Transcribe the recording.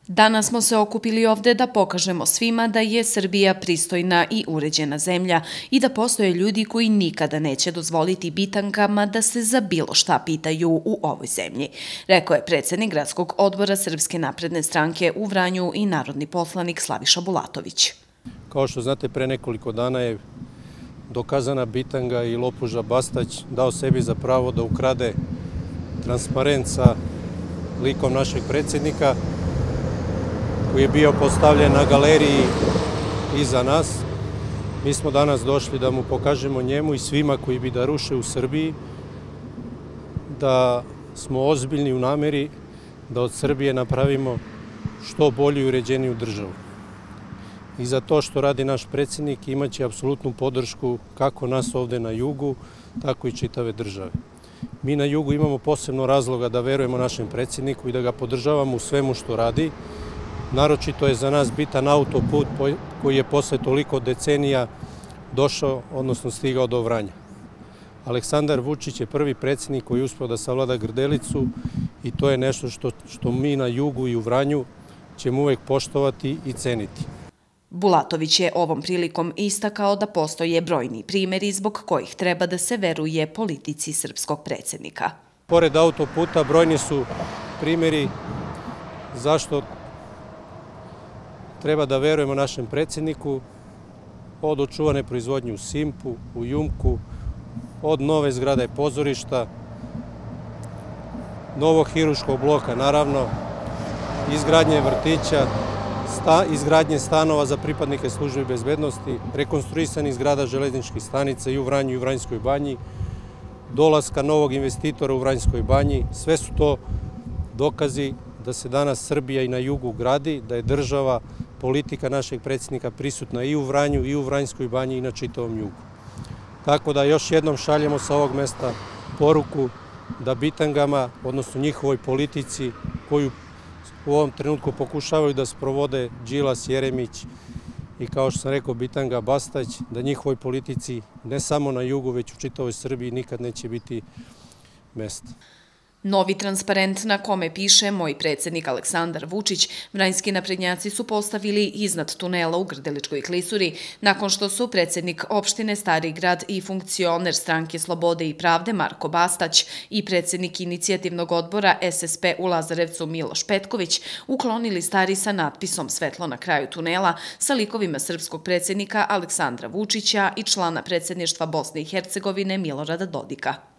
Danas smo se okupili ovde da pokažemo svima da je Srbija pristojna i uređena zemlja i da postoje ljudi koji nikada neće dozvoliti bitankama da se za bilo šta pitaju u ovoj zemlji, rekao je predsednik Gradskog odbora Srpske napredne stranke u Vranju i narodni poslanik Slaviša Bulatović. Kao što znate, pre nekoliko dana je dokazana bitanga i lopuža Bastać dao sebi za pravo da ukrade transparent sa likom našeg predsednika, koji je bio postavljen na galeriji iza nas. Mi smo danas došli da mu pokažemo njemu i svima koji bi da ruše u Srbiji da smo ozbiljni u nameri da od Srbije napravimo što bolju i uređeniju državu. I za to što radi naš predsednik imaće apsolutnu podršku kako nas ovde na jugu, tako i čitave države. Mi na jugu imamo posebno razloga da verujemo našem predsedniku i da ga podržavamo u svemu što radi. Naročito je za nas bitan autoput koji je posle toliko decenija došao, odnosno stigao do Vranja. Aleksandar Vučić je prvi predsednik koji je uspeo da savlada Grdelicu i to je nešto što mi na jugu i u Vranju ćemo uvek poštovati i ceniti. Bulatović je ovom prilikom istakao da postoje brojni primeri zbog kojih treba da se veruje politici srpskog predsednika. Pored autoputa brojni su primeri zašto treba da verujemo našem predsedniku, od očuvane proizvodnje u Simpu, u Jumku, od nove zgrade pozorišta, novog hiruškog bloka, naravno, izgradnje vrtića, izgradnje stanova za pripadnike službe bezbednosti, rekonstruisani zgrada železničkih stanica i u Vranju i u Vranjskoj banji, dolaska novog investitora u Vranjskoj banji. Sve su to dokazi da se danas Srbija i na jugu gradi, da je država, politika našeg predsednika prisutna i u Vranju i u Vranjskoj banji i na čitavom jugu. Tako da još jednom šaljemo sa ovog mesta poruku da bitangama, odnosno njihovoj politici koju u ovom trenutku pokušavaju da sprovode Đilas, Jeremić i kao što sam rekao bitanga Bastać, da njihovoj politici ne samo na jugu već u čitavoj Srbiji nikad neće biti mesta. Novi transparent na kome piše "Moj predsednik Aleksandar Vučić" vranjski naprednjaci su postavili iznad tunela u Grdeličkoj klisuri nakon što su predsednik opštine Stari Grad i funkcioner Stranke slobode i pravde Marko Bastać i predsednik inicijativnog odbora SSP u Lazarevcu Miloš Petković uklonili stari sa natpisom "Svetlo na kraju tunela" sa likovima srpskog predsednika Aleksandra Vučića i člana predsedništva Bosne i Hercegovine Milorada Dodika.